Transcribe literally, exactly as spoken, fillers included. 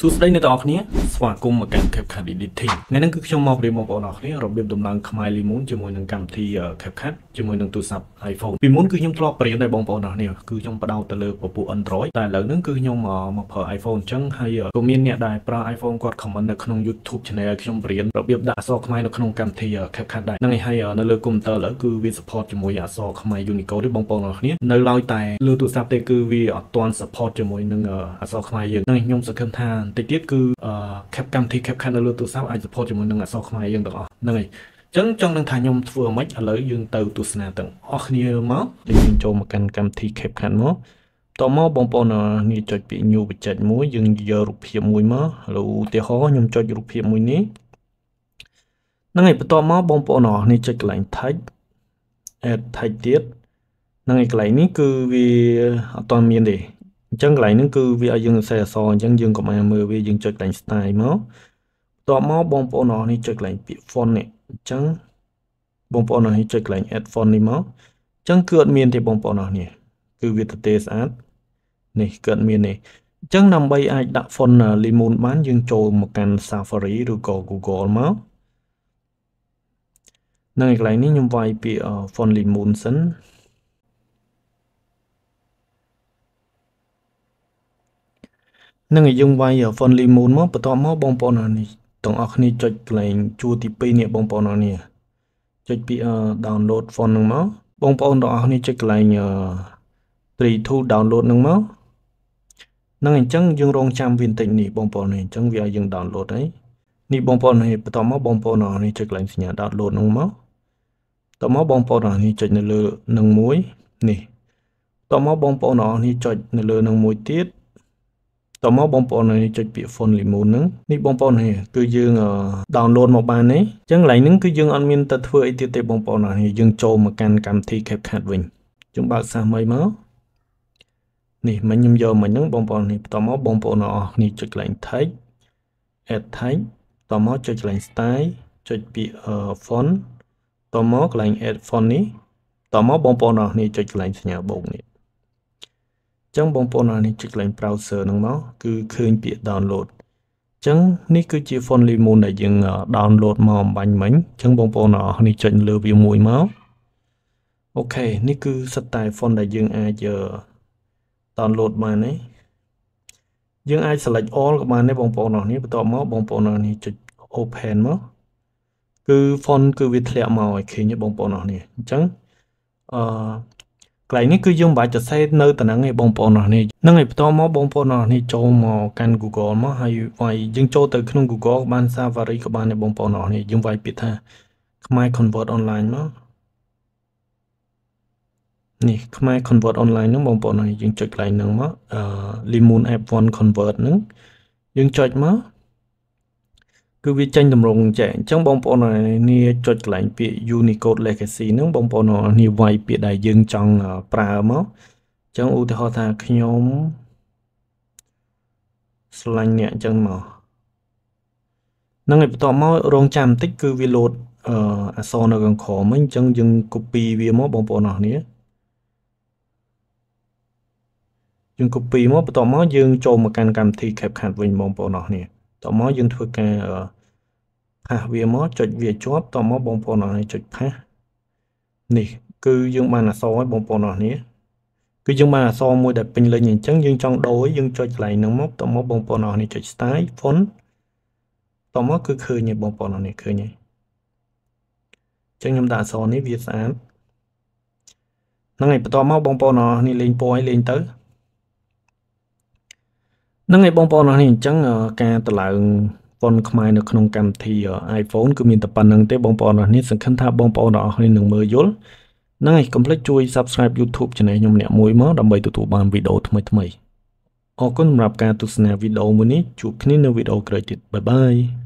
សួស្តីអ្នកទាំងអស់គ្នាស្វាគមន៍មកកាន់ CapCut Editing ថ្ងៃនេះគឺខ្ញុំមករៀបបងប្អូនអរគ្នារបៀបដំឡើងខ្មែរ Lemon ជាមួយនឹងកម្មវិធី CapCut ជាមួយនឹងទូរស័ព្ទ iPhone ពីមុនគឺខ្ញុំធ្លាប់បរៀនដែរបងប្អូនអរគ្នាគឺខ្ញុំបដោតទៅលើពពុះ Android តែឥឡូវហ្នឹងគឺខ្ញុំមកប្រើ iPhone អញ្ចឹងហើយក៏មានអ្នកដែលប្រើ iPhone គាត់ comment នៅក្នុង YouTube Channel ខ្ញុំបរៀនរបៀបដាក់អក្សរខ្មែរនៅក្នុងកម្មវិធី CapCut ដែរហ្នឹងហើយនៅលើ computer ឥឡូវគឺវា support ជាមួយអក្សរខ្មែរ Unicode ទេបងប្អូនអរគ្នានៅឡើយតែលើទូរស័ព្ទទេគឺវាអត់ទាន់ support ជាមួយនឹងអក្សរខ្មែរយើងហ្នឹងខ្ញុំសង្ឃឹមថាបន្តិចទៀតគឺcap កម្មវិធី CapCut នៅលើទូរស័ព្ទអាច support ជាមួយនឹងអក្សរខ្មែរយើងទាំងអស់ហ្នឹងហើយអញ្ចឹងចង់នឹងថាខ្ញុំធ្វើអ្មិនឥឡូវយើងទៅទស្សនាទាំងអស់គ្នាមកយើងចូលមកកាន់កម្មវិធី CapCut មកតមកបងប្អូននេះចុចពី new បច្ចេកមួយយើងយករូបភាពមួយមកឥឡូវឧទាហរណ៍ខ្ញុំចុចរូបភាពមួយនេះហ្នឹងហើយបន្ទាប់មកបងប្អូននេះចុចកន្លែង text add text ទៀតហ្នឹងហើយកន្លែងនេះគឺវាអត់ទាន់មានទេអញ្ចឹងកន្លែងហ្នឹងគឺវាឲ្យយើងសរសេរអក្សរអញ្ចឹងយើងកុំឲ្យមើលវាយើងចុចកន្លែង style មកបន្ទាប់មកបងប្អូននេះចុចកន្លែងពាក្យ font នេះអញ្ចឹងបងប្អូននេះចុចកន្លែង add font នេះមកអញ្ចឹងគឺអត់មានទេបងប្អូននេះគឺវាទៅទេស្អាតនេះគឺអត់មានទេអញ្ចឹងដើម្បីអាចដាក់ font Lemon បានយើងចូលមកកាន់ Safari ឬក៏ Google មកនៅកន្លែងនេះខ្ញុំវាយពាក្យ font Lemon សិននឹងឲ្យយើងវាយ font Lemon មកបន្ទាប់មកបងប្អូននេះទាំងអស់គ្នាចុចកន្លែងជួរទីពីរនេះបងប្អូននេះចុចពី download font ហ្នឹងមកបងប្អូនទាំងអស់គ្នាចុចកន្លែង three two download ហ្នឹងមកហ្នឹងអញ្ចឹងយើងរងចាំវាបន្តិចនេះបងប្អូននេះអញ្ចឹងវាឲ្យយើង download ហើយនេះបងប្អូននេះបន្ទាប់មកបងប្អូននេះចុចកន្លែងសញ្ញា download ហ្នឹងមកតមកបងប្អូននេះចុចនៅលើនឹងមួយនេះតមកបងប្អូននេះចុចនៅលើនឹងមួយទៀតតមកបងប្អូននេះចុចពាក្យ font Lemon ហ្នឹងនេះបងប្អូននេះគឺយើង download មកបានទេអញ្ចឹងកន្លែងហ្នឹងគឺយើងអត់មានទៅធ្វើអីទៀតទេបងប្អូននេះយើងចូលមកកាន់កម្មវិធី CapCut វិញយើងបើកសាសមួយមកនេះមិញខ្ញុំយកមិញហ្នឹងបងប្អូននេះបន្តមកបងប្អូនអស់គ្នាចុចកន្លែង text add text តមកចុចកន្លែង style ចុចពាក្យ font តមកកន្លែង add font នេះតមកបងប្អូនអស់គ្នាចុចកន្លែងសញ្ញាបូកនេះអញ្ចឹងបងប្អូននេះចុចកន្លែង browser ហ្នឹងមកគឺឃើញពាក្យ download អញ្ចឹងនេះគឺជា font Lemon ដែលយើង download មកអំបញ្ញមិញអញ្ចឹងបងប្អូនអស់គ្នាចុចលើវាមួយមកអូខេនេះគឺសិតតែ font ដែលយើងអាច download បានទេយើងអាច select all ក៏បានដែរបងប្អូនអស់គ្នាបន្ទាប់មកបងប្អូនអស់គ្នាចុច open មកគឺ font គឺវាធ្លាក់មកឲ្យឃើញទេបងប្អូនអស់គ្នាអញ្ចឹងអឺកន្លែងនេះគឺយើងមិនបាច់ទៅសេនៅតំណឹងទេបងប្អូនអរនេះហ្នឹងហើយបន្តមកបងប្អូនអរនេះចូលមកកាន់ Google មកហើយវាយយើងចូលទៅក្នុង Google បាន Safari ក៏បានដែរបងប្អូនអរនេះយើងវាយពាក្យថាខ្មែរ convert online មកនេះខ្មែរ convert online ហ្នឹងបងប្អូនអរនេះយើងចុចកន្លែងហ្នឹងមកអឺ Lemon app one convert ហ្នឹងយើងចុចមកគឺវាចេញតម្រងចែកអញ្ចឹងបងប្អូននេះចុចកន្លែងពាក្យ Unicode Legacy ហ្នឹងបងប្អូននេះវាយពាក្យដែលយើងចង់ប្រើមកអញ្ចឹងឧទាហរណ៍ថាខ្ញុំស្រឡាញ់អ្នកអញ្ចឹងមកហ្នឹងហើយបន្ទាប់មករងចាំបន្តិចគឺវាលោតអអក្សរនៅខាងក្រោមអញ្ចឹងយើង copy វាមកបងប្អូនអរគ្នាយើង copy មកបន្ទាប់មកយើងចូលមកកាន់កម្មវិធី CapCut វិញបងប្អូនអរគ្នាតមកយើងធ្វើការផាសវាមកចុចវាជាប់តមកបងប្អូនអរនេះចុចផាសនេះគឺយើងបានអក្សរហើយបងប្អូនអរនេះគឺយើងបានអក្សរមួយដែលពេញលេញអញ្ចឹងយើងចង់ដូរយើងចុចកន្លែងហ្នឹងមកតមកបងប្អូនអរនេះចុច style font តមកគឺឃើញហើយបងប្អូនអរនេះឃើញហើយអញ្ចឹងខ្ញុំដាក់អក្សរនេះវាស្អាតហ្នឹងហើយបន្តមកបងប្អូនអរនេះលេងពណ៌ឲ្យលេងទៅហ្នឹងហើយបងប្អូនអរនេះអញ្ចឹងការតម្លើង font ខ្មែរនៅក្នុងកម្មវិធី iPhone គឺមានតែប៉ុណ្្នឹងទេបងប្អូនអរនេះសង្ឃឹមថាបងប្អូនអរនេះនឹងមើលយល់ហ្នឹងហើយកុំភ្លេចជួយ Subscribe YouTube Channel ខ្ញុំម្នាក់មួយមកដើម្បីទទួលបានវីដេអូថ្មីៗអរគុណសម្រាប់ការទស្សនាវីដេអូមួយនេះជួបគ្នានៅវីដេអូក្រោយទៀតបាយបាយ